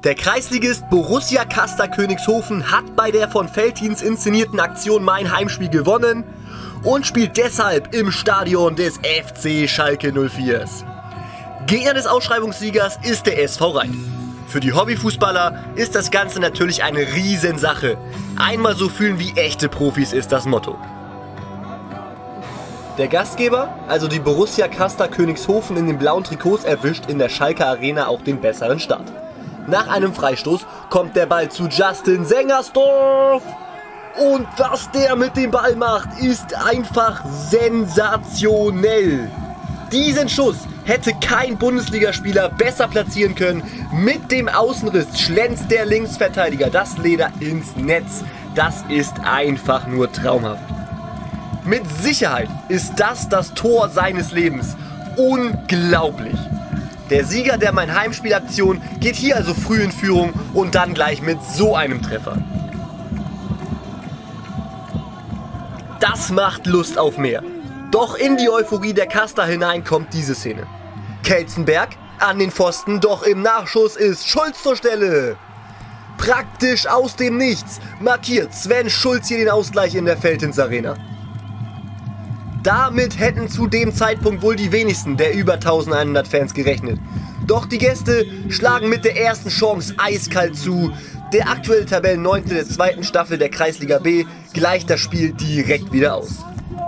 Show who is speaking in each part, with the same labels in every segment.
Speaker 1: Der Kreisligist Borussia Kastor Königshofen hat bei der von Veltins inszenierten Aktion Mein Heimspiel gewonnen und spielt deshalb im Stadion des FC Schalke 04s. Gegner des Ausschreibungssiegers ist der SV Reit. Für die Hobbyfußballer ist das Ganze natürlich eine Riesensache. Einmal so fühlen wie echte Profis ist das Motto. Der Gastgeber, also die Borussia Kastor Königshofen in den blauen Trikots, erwischt in der Schalker Arena auch den besseren Start. Nach einem Freistoß kommt der Ball zu Justin Sengersdorf. Und was der mit dem Ball macht, ist einfach sensationell. Diesen Schuss hätte kein Bundesligaspieler besser platzieren können. Mit dem Außenriss schlänzt der Linksverteidiger das Leder ins Netz. Das ist einfach nur traumhaft. Mit Sicherheit ist das Tor seines Lebens. Unglaublich. Der Sieger der Mein Heimspiel-Aktion geht hier also früh in Führung und dann gleich mit so einem Treffer. Das macht Lust auf mehr. Doch in die Euphorie der Kastor hinein kommt diese Szene. Kelzenberg an den Pfosten, doch im Nachschuss ist Schulz zur Stelle. Praktisch aus dem Nichts markiert Sven Schulz hier den Ausgleich in der Veltins Arena. Damit hätten zu dem Zeitpunkt wohl die wenigsten der über 1100 Fans gerechnet. Doch die Gäste schlagen mit der ersten Chance eiskalt zu. Der aktuelle Tabellenneunte der zweiten Staffel der Kreisliga B gleicht das Spiel direkt wieder aus.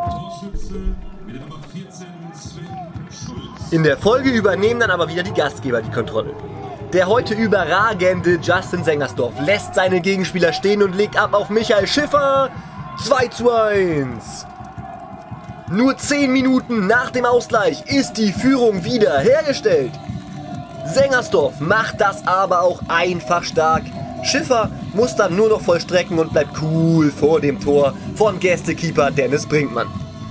Speaker 1: In der Folge übernehmen dann aber wieder die Gastgeber die Kontrolle. Der heute überragende Justin Sengersdorf lässt seine Gegenspieler stehen und legt ab auf Michael Schiffer. 2:1. Nur 10 Minuten nach dem Ausgleich ist die Führung wieder hergestellt. Sengersdorf macht das aber auch einfach stark. Schiffer muss dann nur noch vollstrecken und bleibt cool vor dem Tor von Gästekeeper Dennis Brinkmann.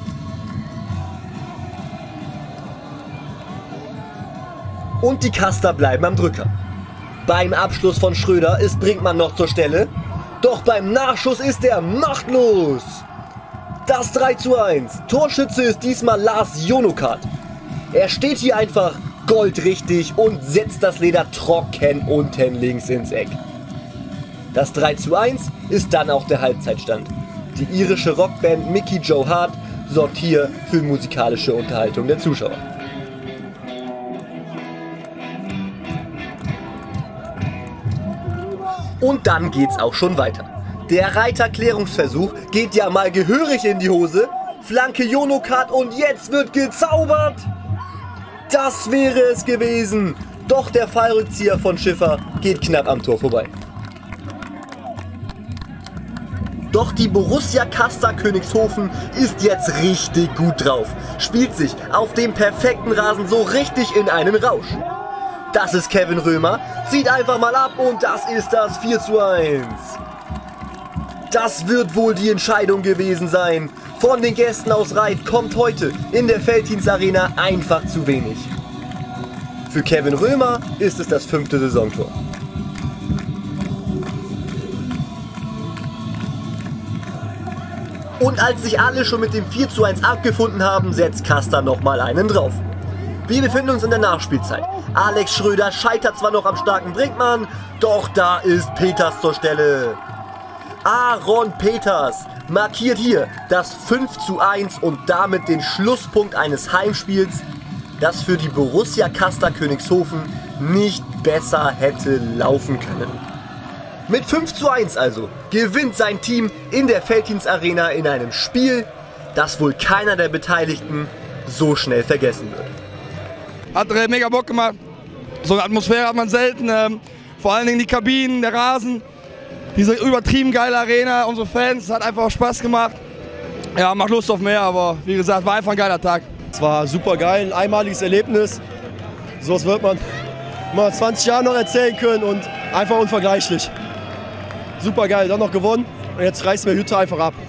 Speaker 1: Und die Kastor bleiben am Drücker. Beim Abschluss von Schröder ist Brinkmann noch zur Stelle. Doch beim Nachschuss ist er machtlos. Das 3:1. Torschütze ist diesmal Lars Jonokart. Er steht hier einfach goldrichtig und setzt das Leder trocken unten links ins Eck. Das 3:1 ist dann auch der Halbzeitstand. Die irische Rockband Mickey Joe Hart sorgt hier für musikalische Unterhaltung der Zuschauer. Und dann geht's auch schon weiter. Der Reiter-Klärungsversuch geht ja mal gehörig in die Hose. Flanke Jonokart und jetzt wird gezaubert. Das wäre es gewesen. Doch der Fallrückzieher von Schiffer geht knapp am Tor vorbei. Doch die Borussia Kastor Königshofen ist jetzt richtig gut drauf. Spielt sich auf dem perfekten Rasen so richtig in einen Rausch. Das ist Kevin Römer, zieht einfach mal ab und das ist das 4:1. Das wird wohl die Entscheidung gewesen sein. Von den Gästen aus Reit kommt heute in der Veltins Arena einfach zu wenig. Für Kevin Römer ist es das 5. Saisontor. Und als sich alle schon mit dem 4:1 abgefunden haben, setzt Kastor nochmal einen drauf. Wir befinden uns in der Nachspielzeit. Alex Schröder scheitert zwar noch am starken Brinkmann, doch da ist Peters zur Stelle. Aaron Peters markiert hier das 5:1 und damit den Schlusspunkt eines Heimspiels, das für die Borussia Kastor Königshofen nicht besser hätte laufen können. Mit 5:1 also gewinnt sein Team in der Veltins Arena in einem Spiel, das wohl keiner der Beteiligten so schnell vergessen wird.
Speaker 2: Hat mega Bock gemacht. So eine Atmosphäre hat man selten. Vor allen Dingen die Kabinen, der Rasen. Diese übertrieben geile Arena, unsere Fans, hat einfach Spaß gemacht. Ja, macht Lust auf mehr, aber wie gesagt, war einfach ein geiler Tag.
Speaker 3: Es war super geil, ein einmaliges Erlebnis. Sowas wird man mal 20 Jahre noch erzählen können und einfach unvergleichlich. Super geil, dann noch gewonnen und jetzt reißt mir Hütte einfach ab.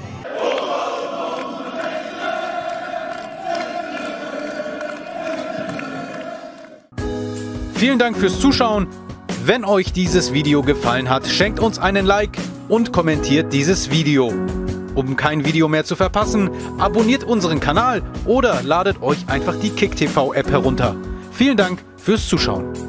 Speaker 4: Vielen Dank fürs Zuschauen. Wenn euch dieses Video gefallen hat, schenkt uns einen Like und kommentiert dieses Video. Um kein Video mehr zu verpassen, abonniert unseren Kanal oder ladet euch einfach die KickTV App herunter. Vielen Dank fürs Zuschauen.